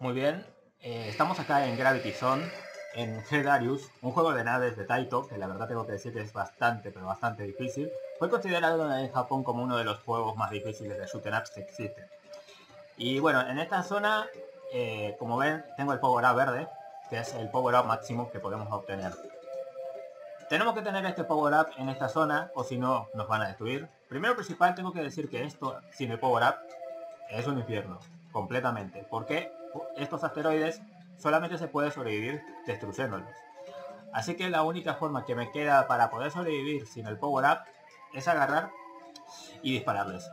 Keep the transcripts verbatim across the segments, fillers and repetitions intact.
Muy bien, eh, estamos acá en Gravity Zone, en G-Darius, un juego de naves de Taito, que la verdad tengo que decir que es bastante, pero bastante difícil. Fue considerado en Japón como uno de los juegos más difíciles de shoot 'em ups que existen. Y bueno, en esta zona, eh, como ven, tengo el Power Up verde, que es el Power Up máximo que podemos obtener. Tenemos que tener este Power Up en esta zona, o si no, nos van a destruir. Primero principal, tengo que decir que esto, sin el Power Up, es un infierno, completamente. Porque estos asteroides solamente se puede sobrevivir destruyéndolos. Así que la única forma que me queda para poder sobrevivir sin el Power Up es agarrar y dispararles.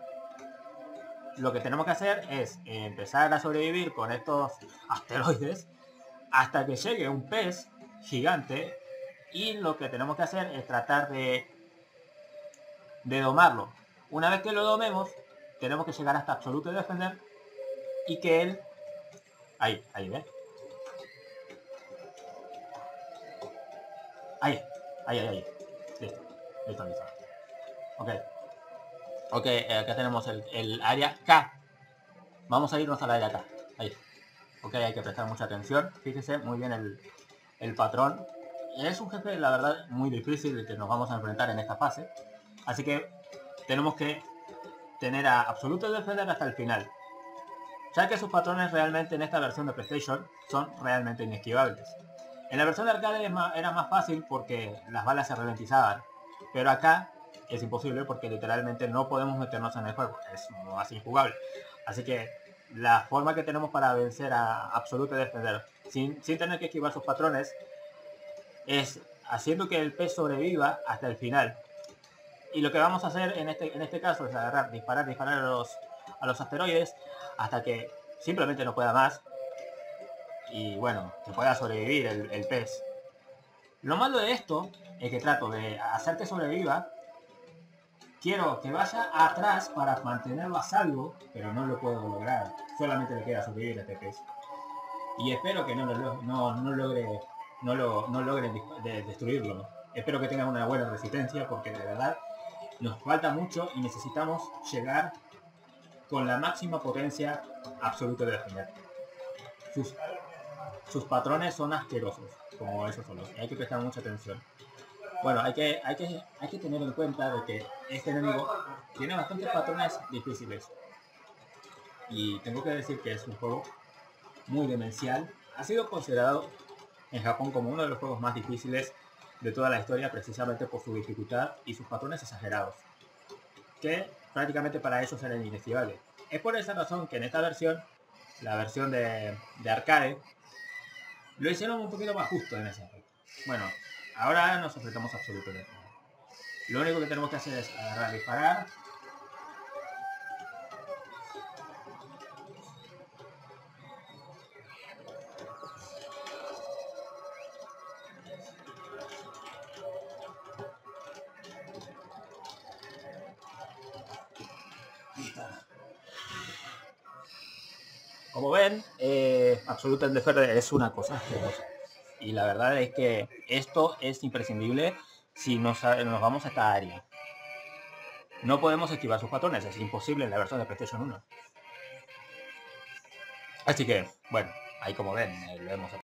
Lo que tenemos que hacer es empezar a sobrevivir con estos asteroides hasta que llegue un pez gigante, y lo que tenemos que hacer es tratar de, de domarlo. Una vez que lo domemos, tenemos que llegar hasta absoluto y defender, y que él... Ahí, ahí, ¿ves? Ahí, ahí, ahí, ahí. Listo, listo, listo. Ok. Ok, acá tenemos el, el área K. Vamos a irnos al área K. Ahí. Ok, hay que prestar mucha atención. Fíjese muy bien el, el patrón. Es un jefe, la verdad, muy difícil que nos vamos a enfrentar en esta fase. Así que tenemos que tener a absoluto defender hasta el final. Ya que sus patrones realmente en esta versión de PlayStation son realmente inesquivables. En la versión de arcade era más fácil porque las balas se ralentizaban. Pero acá es imposible porque literalmente no podemos meternos en el juego. Es más injugable. Así que la forma que tenemos para vencer a absoluto defender sin, sin tener que esquivar sus patrones es haciendo que el pez sobreviva hasta el final. Y lo que vamos a hacer en este, en este caso es agarrar, disparar, disparar a los, a los asteroides hasta que simplemente no pueda más. Y bueno, que pueda sobrevivir el, el pez. Lo malo de esto es que trato de hacer que sobreviva. Quiero que vaya atrás para mantenerlo a salvo, pero no lo puedo lograr. Solamente le queda sobrevivir a este pez. Y espero que no, lo, no, no logre no, lo, no logren de destruirlo. Espero que tengan una buena resistencia, porque de verdad nos falta mucho y necesitamos llegar con la máxima potencia absoluta de defender. Sus, sus patrones son asquerosos, como esos solos. Hay que prestar mucha atención. Bueno, hay que, hay, que, hay que tener en cuenta de que este enemigo tiene bastantes patrones difíciles. Y tengo que decir que es un juego muy demencial. Ha sido considerado en Japón como uno de los juegos más difíciles de toda la historia, precisamente por su dificultad y sus patrones exagerados, que prácticamente para ellos eran inesquivables. Es por esa razón que en esta versión, la versión de, de arcade, lo hicieron un poquito más justo en ese aspecto. Bueno, ahora nos enfrentamos absolutamente. Lo único que tenemos que hacer es agarrar, disparar. Como ven, eh, Absolute Defender es una cosa asquerosa. Y la verdad es que esto es imprescindible si nos, nos vamos a esta área. No podemos esquivar sus patrones, es imposible en la versión de PlayStation uno. Así que, bueno, ahí como ven, eh, lo hemos